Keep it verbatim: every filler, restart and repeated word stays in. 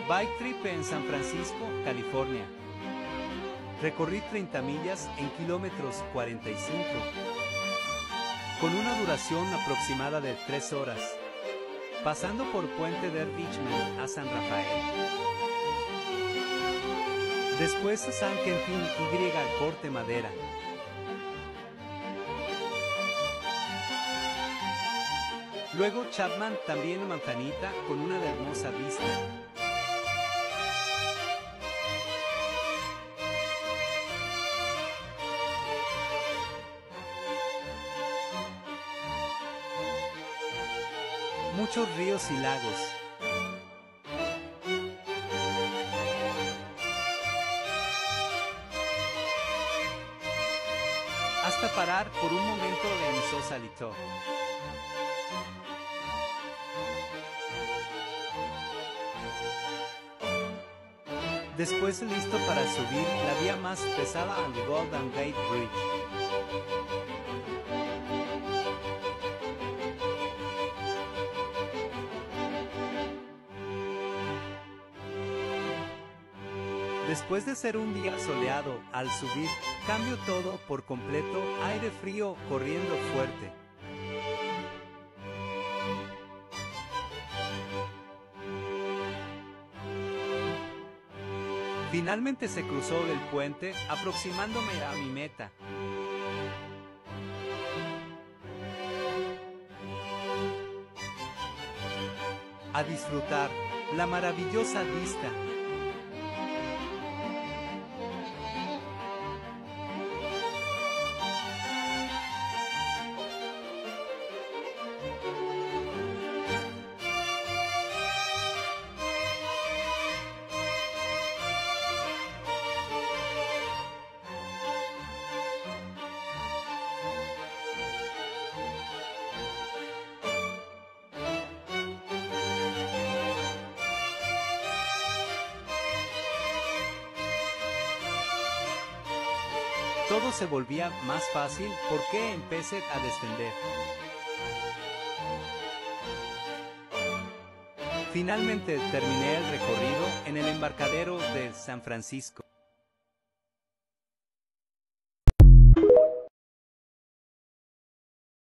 Bike Trip en San Francisco, California. Recorrí treinta millas en kilómetros cuarenta y cinco, con una duración aproximada de tres horas, pasando por Puente de Richmond a San Rafael. Después San Quentin Y Corte Madera. Luego Chapman, también en Manzanita, con una hermosa vista. Muchos ríos y lagos. Hasta parar por un momento en Sausalito. Después listo para subir la vía más pesada al Golden Gate Bridge. Después de ser un día soleado, al subir, cambio todo por completo, aire frío corriendo fuerte. Finalmente se cruzó el puente, aproximándome a mi meta. A disfrutar la maravillosa vista. Todo se volvía más fácil porque empecé a descender. Finalmente terminé el recorrido en el embarcadero de San Francisco.